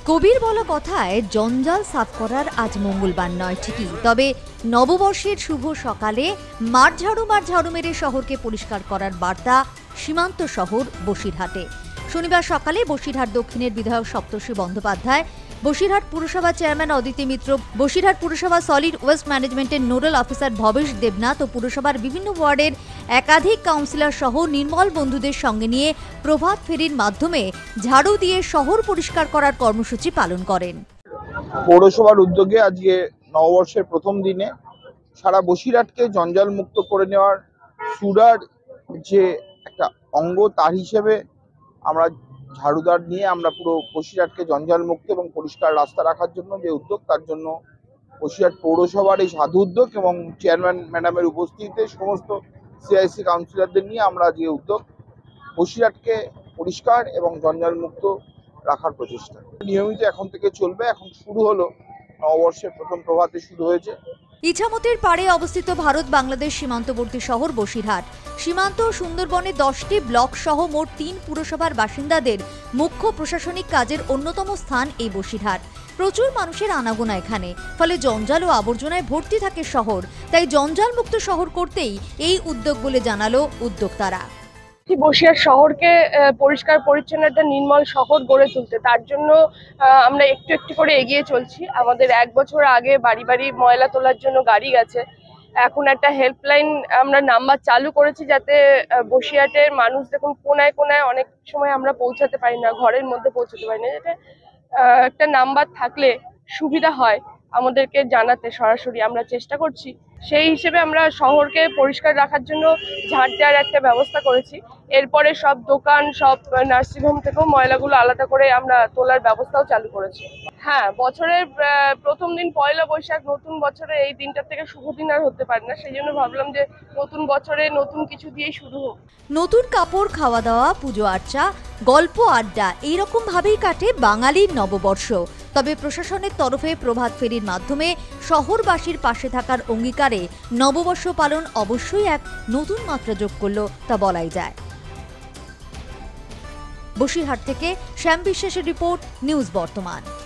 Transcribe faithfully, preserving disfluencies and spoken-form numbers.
কবির বলা কথায় জঞ্জাল সাফ করার আজ মঙ্গলবার নয় ঠিকই, তবে নববর্ষের শুভ সকালে মাঠ ঝাড়ু মাঠ ঝাড়ু মেরে শহরকে পরিষ্কার করার বার্তা সীমান্ত শহর বসিরহাটে। শনিবার সকালে বসিরহাট দক্ষিণের বিধায়ক সপ্তর্ষি বন্দ্যোপাধ্যায়, বসিরহাট পুরসভার চেয়ারম্যান অদিতি মিত্র, বসিরহাট পুরসভা সলিড ওয়েস্ট ম্যানেজমেন্টের নোডাল অফিসার ভবেশ দেবনাথ ও পুরসভার বিভিন্ন ওয়ার্ডের একাধিক কাউন্সিলর সহ নির্মল বন্ধুদের সঙ্গে নিয়ে প্রভাত ফেরির মাধ্যমে ঝাড়ু দিয়ে শহর পরিষ্কার করার কর্মসূচি পালন করেন। পৌরসভার উদ্যোগে আজকে নববর্ষের প্রথম দিনে সারা বসিরহাটকে জঞ্জাল মুক্ত করে নেওয়ার সুরার যে একটা অঙ্গ, তার হিসেবে আমরা ঝাড়ুদার নিয়ে আমরা পুরো বসিরহাটকে জঞ্জাল মুক্ত এবং পরিষ্কার রাস্তা রাখার জন্য যে উদ্যোগ, তার জন্য বসিরহাট পৌরসভার এই সাধু উদ্যোগ এবং চেয়ারম্যান ম্যাডামের উপস্থিতিতে সমস্ত সিআইসি কাউন্সিলরদের নিয়ে আমরা যে উদ্যোগ বসিরহাটকে পরিষ্কার এবং জঞ্জাল মুক্ত রাখার প্রচেষ্টা নিয়মিত এখন থেকে চলবে। এখন শুরু হলো, নববর্ষের প্রথম প্রভাতে শুরু হয়েছে। ইছামতির পাড়ে অবস্থিত ভারত বাংলাদেশ সীমান্তবর্তী শহর বসিরহাট। সীমান্ত ও সুন্দরবনে দশটি ব্লক সহ মোট তিন পুরসভার বাসিন্দাদের মুখ্য প্রশাসনিক কাজের অন্যতম স্থান এই বসিরহাট। প্রচুর মানুষের আনাগোনা এখানে, ফলে জঞ্জাল ও আবর্জনায় ভর্তি থাকে শহর। তাই জঞ্জাল মুক্ত শহর করতেই এই উদ্যোগ বলে জানালো উদ্যোক্তারা। বসিরহাট শহরকে পরিষ্কার পরিচ্ছন্ন একটা নির্মল শহর গড়ে তুলতে, তার জন্য আমরা একটু একটু করে এগিয়ে চলছি। আমাদের এক বছর আগে বাড়ি বাড়ি ময়লা তোলার জন্য গাড়ি গেছে। এখন একটা হেল্পলাইন আমরা নাম্বার চালু করেছি, যাতে বসিরহাটের মানুষ দেখুন কোনায় কোনায় অনেক সময় আমরা পৌঁছাতে পারি না, ঘরের মধ্যে পৌঁছাতে পারি না, যাতে একটা নাম্বার থাকলে সুবিধা হয় আমাদেরকে জানাতে সরাসরি। আমরা চেষ্টা করছি, সেই হিসেবে আমরা শহরকে পরিষ্কার রাখার জন্য ঝাড় দেওয়ার একটা ব্যবস্থা করেছি। এরপরে সব দোকান, সব নার্সিংহোম থেকেও ময়লাগুলো আলাদা করে আমরা তোলার ব্যবস্থাও চালু করেছি। হ্যাঁ, বছরের প্রথম দিন পয়লা বৈশাখ, নতুন বছরে এই দিনটার থেকে শুভ দিন আর হতে পারে না, সেই জন্য ভাবলাম যে নতুন বছরে নতুন কিছু দিয়েই শুরু হোক। নতুন কাপড়, খাওয়া দাওয়া, পুজো আর্চা, গল্প আড্ডা এইরকম ভাবেই কাটে বাঙালির নববর্ষ। তবে প্রশাসনের তরফে প্রভাত ফেরির মাধ্যমে শহরবাসীর পাশে থাকার অঙ্গীকারে নববর্ষ পালন অবশ্যই এক নতুন মাত্রা যোগ করল, তা বলাই যায়। বসিরহাট থেকে শ্যাম বিশ্বাসের রিপোর্ট, নিউজ বর্তমান।